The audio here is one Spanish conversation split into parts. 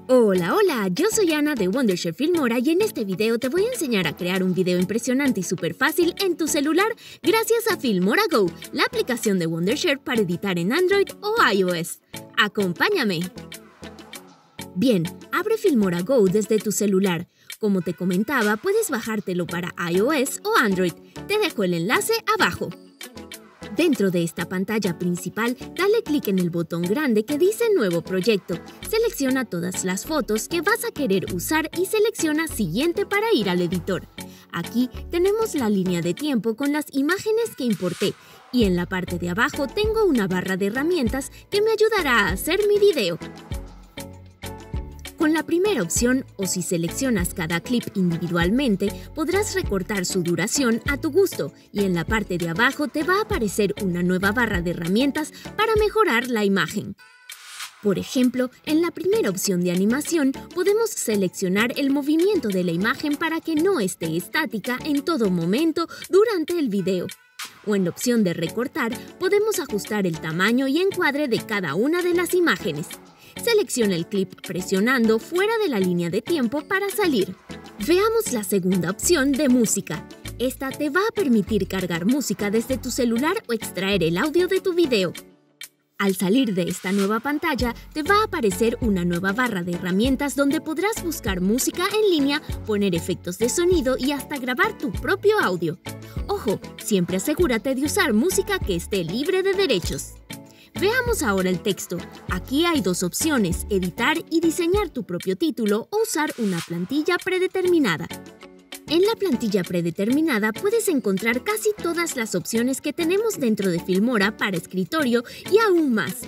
Hola, hola, yo soy Ana de Wondershare Filmora y en este video te voy a enseñar a crear un video impresionante y súper fácil en tu celular gracias a Filmora Go, la aplicación de Wondershare para editar en Android o iOS. ¡Acompáñame! Bien, abre Filmora Go desde tu celular. Como te comentaba, puedes bajártelo para iOS o Android. Te dejo el enlace abajo. Dentro de esta pantalla principal, dale clic en el botón grande que dice Nuevo proyecto. Selecciona todas las fotos que vas a querer usar y selecciona Siguiente para ir al editor. Aquí tenemos la línea de tiempo con las imágenes que importé y en la parte de abajo tengo una barra de herramientas que me ayudará a hacer mi video. Con la primera opción, o si seleccionas cada clip individualmente, podrás recortar su duración a tu gusto y en la parte de abajo te va a aparecer una nueva barra de herramientas para mejorar la imagen. Por ejemplo, en la primera opción de animación podemos seleccionar el movimiento de la imagen para que no esté estática en todo momento durante el video. O en la opción de recortar, podemos ajustar el tamaño y encuadre de cada una de las imágenes. Selecciona el clip presionando fuera de la línea de tiempo para salir. Veamos la segunda opción de música. Esta te va a permitir cargar música desde tu celular o extraer el audio de tu video. Al salir de esta nueva pantalla, te va a aparecer una nueva barra de herramientas donde podrás buscar música en línea, poner efectos de sonido y hasta grabar tu propio audio. Ojo, siempre asegúrate de usar música que esté libre de derechos. Veamos ahora el texto. Aquí hay dos opciones, editar y diseñar tu propio título o usar una plantilla predeterminada. En la plantilla predeterminada puedes encontrar casi todas las opciones que tenemos dentro de Filmora para escritorio y aún más.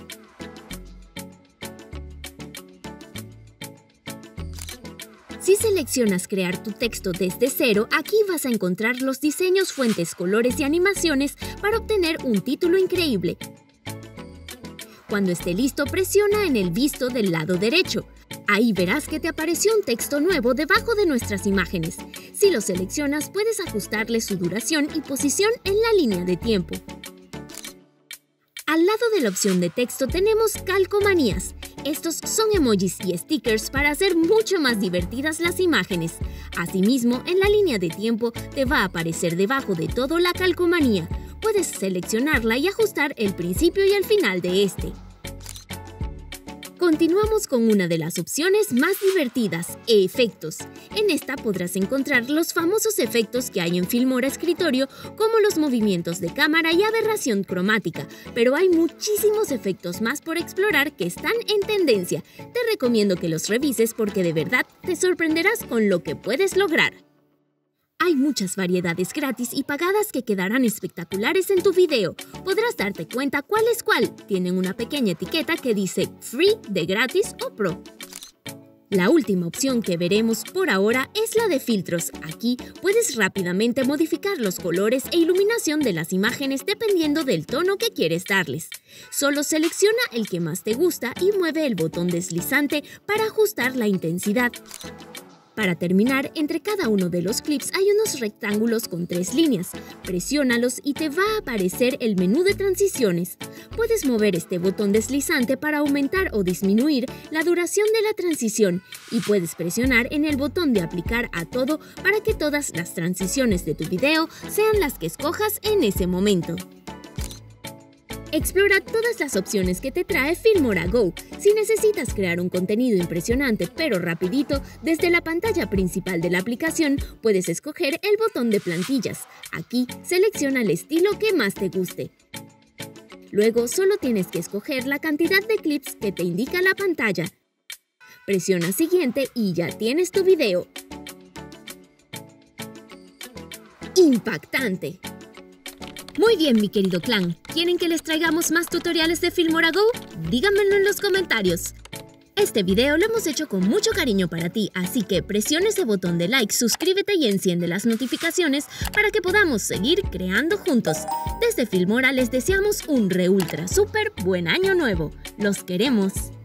Si seleccionas crear tu texto desde cero, aquí vas a encontrar los diseños, fuentes, colores y animaciones para obtener un título increíble. Cuando esté listo, presiona en el visto del lado derecho. Ahí verás que te apareció un texto nuevo debajo de nuestras imágenes. Si lo seleccionas, puedes ajustarle su duración y posición en la línea de tiempo. Al lado de la opción de texto tenemos calcomanías. Estos son emojis y stickers para hacer mucho más divertidas las imágenes. Asimismo, en la línea de tiempo te va a aparecer debajo de todo la calcomanía. Puedes seleccionarla y ajustar el principio y el final de este. Continuamos con una de las opciones más divertidas, efectos. En esta podrás encontrar los famosos efectos que hay en Filmora Escritorio, como los movimientos de cámara y aberración cromática, pero hay muchísimos efectos más por explorar que están en tendencia. Te recomiendo que los revises porque de verdad te sorprenderás con lo que puedes lograr. Hay muchas variedades gratis y pagadas que quedarán espectaculares en tu video. Podrás darte cuenta cuál es cuál. Tienen una pequeña etiqueta que dice Free, de gratis o Pro. La última opción que veremos por ahora es la de filtros. Aquí puedes rápidamente modificar los colores e iluminación de las imágenes dependiendo del tono que quieres darles. Solo selecciona el que más te gusta y mueve el botón deslizante para ajustar la intensidad. Para terminar, entre cada uno de los clips hay unos rectángulos con 3 líneas. Presiónalos y te va a aparecer el menú de transiciones. Puedes mover este botón deslizante para aumentar o disminuir la duración de la transición y puedes presionar en el botón de aplicar a todo para que todas las transiciones de tu video sean las que escojas en ese momento. Explora todas las opciones que te trae Filmora Go. Si necesitas crear un contenido impresionante pero rapidito, desde la pantalla principal de la aplicación puedes escoger el botón de plantillas. Aquí selecciona el estilo que más te guste. Luego solo tienes que escoger la cantidad de clips que te indica la pantalla. Presiona siguiente y ya tienes tu video. ¡Impactante! Muy bien, mi querido clan. ¿Quieren que les traigamos más tutoriales de Filmora Go? Díganmelo en los comentarios. Este video lo hemos hecho con mucho cariño para ti, así que presiona ese botón de like, suscríbete y enciende las notificaciones para que podamos seguir creando juntos. Desde Filmora les deseamos un ultra super buen año nuevo. ¡Los queremos!